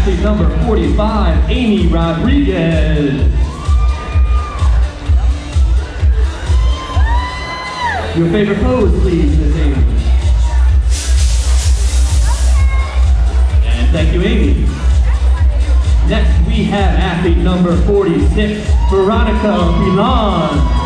athlete number 45, Amy Rodriguez. Your favorite pose, please, Miss Amy. And thank you, Amy. Next, we have athlete number 46, Veronica Milan.